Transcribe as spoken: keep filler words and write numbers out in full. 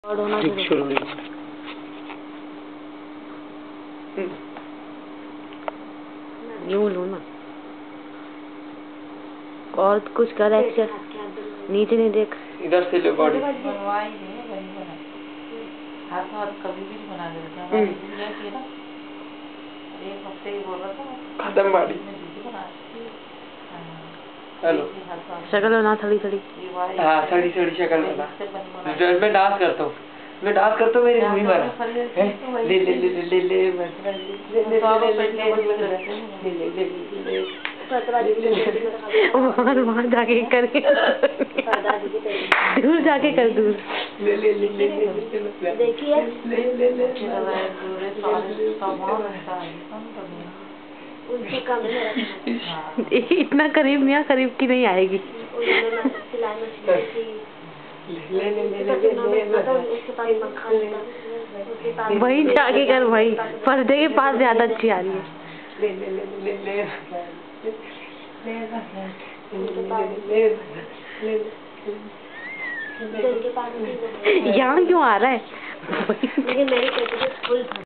शुरू हुई। यूं लो ना और कुछ कर एक्शन नीचे नहीं देख इधर से लो बॉडी हाथ हाथ कभी भी बना देते हैं ना एक हफ्ते ही बोल रहा था खत्म बॉडी। हेलो शक्ल ना थोड़ी थोड़ी हाँ थोड़ी थोड़ी शक्ल बना मैं डांस करता हूँ मैं डांस करता हूँ मेरी भूमि मारा ले ले ले ले ले ले वहाँ वहाँ जाके करके दूर जाके कर दूर ले ले ले ले देखिए उनसे कम इतना करीब नहीं करीब की नहीं आएगी वही जाके कर भाई पर्दे के पास ज्यादा अच्छी आ रही है। यहाँ क्यों आ रहा है?